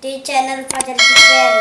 di channel Fajar Kitchen.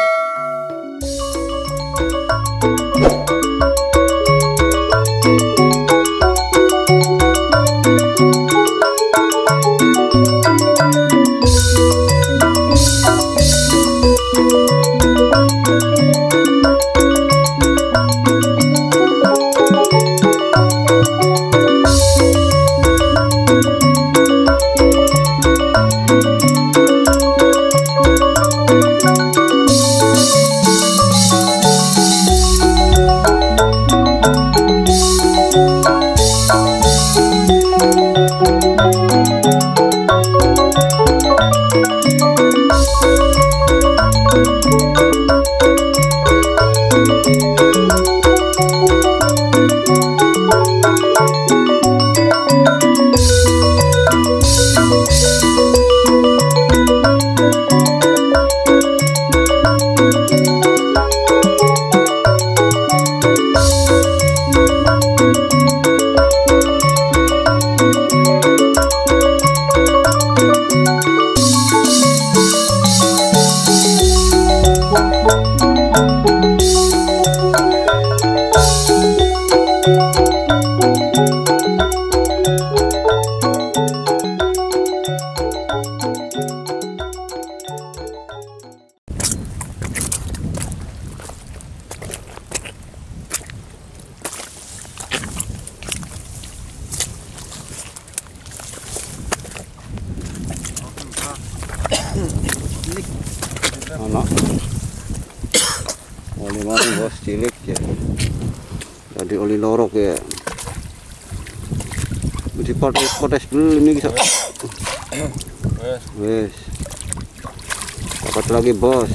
Anak oli mari bos cilik ya, jadi oli lorok ya, mesti potes dulu ini bisa. Wes dapat lagi bos.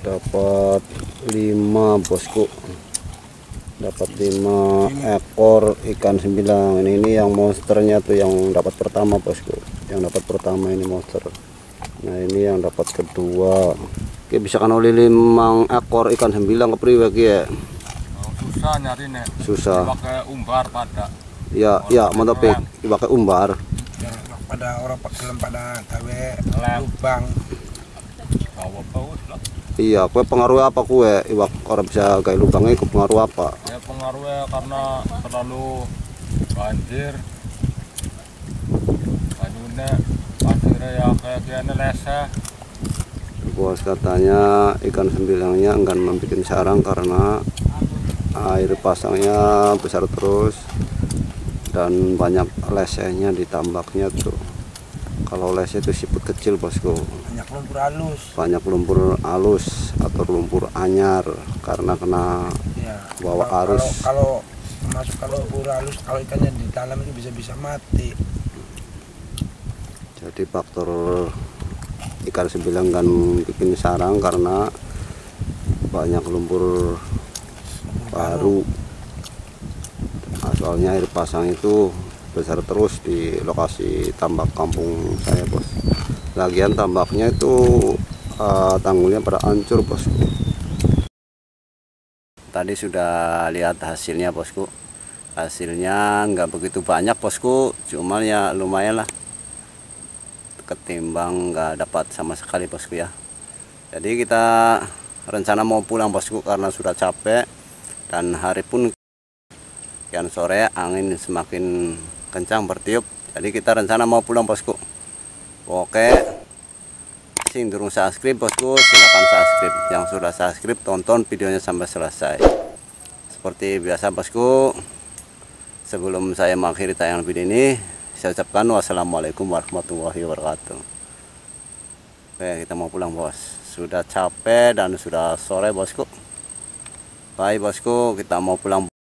dapat 5 bosku, dapat 5 ekor ikan sembilang. Ini yang monsternya tuh yang dapat pertama bosku, yang dapat pertama ini monster. Nah ini yang dapat kedua. Oke, bisa kan oleh 5 ekor ikan sembilang kepriwe ki ya? Susah nyari nek. Susah. Pakai umbar pada. Ya, ya mantap ya, pakai umbar. Ya, pada orang pakai pada gawe Lem. lubang. Bawa paus lah. Iya, kue pengaruh apa kue? Iwak orang bisa kayak lubangnya, ke pengaruh apa? Ya pengaruhnya karena terlalu banjir. Banyunya pasirnya ya kayak gini leseh. Bos katanya ikan sembilangnya enggan membuat sarang karena air pasangnya besar terus dan banyak lesehnya di tambaknya tuh. Kalau leseh itu siput kecil bosku, Banyak lumpur halus. banyak lumpur halus atau lumpur anyar karena kena Ya. bawa arus. Kalau masuk kalau lumpur halus, kalau ikannya di dalam itu bisa mati. Jadi faktor ikan sembilang kan bikin sarang karena banyak lumpur baru. Soalnya air pasang itu besar terus di lokasi tambak kampung saya bos. Lagian tambaknya itu tanggulnya pada hancur bosku. Tadi sudah lihat hasilnya bosku. Hasilnya nggak begitu banyak bosku, cuman ya lumayan lah, ketimbang nggak dapat sama sekali bosku ya. Jadi kita rencana mau pulang bosku karena sudah capek dan hari pun kian sore angin semakin kencang bertiup. Jadi kita rencana mau pulang bosku. Oke, sing durung subscribe bosku silahkan subscribe. Yang sudah subscribe tonton videonya sampai selesai. Seperti biasa bosku, sebelum saya mengakhiri tayangan video ini, saya ucapkan wassalamualaikum warahmatullahi wabarakatuh. Oke, kita mau pulang bos. Sudah capek dan sudah sore bosku. Bye bosku, kita mau pulang.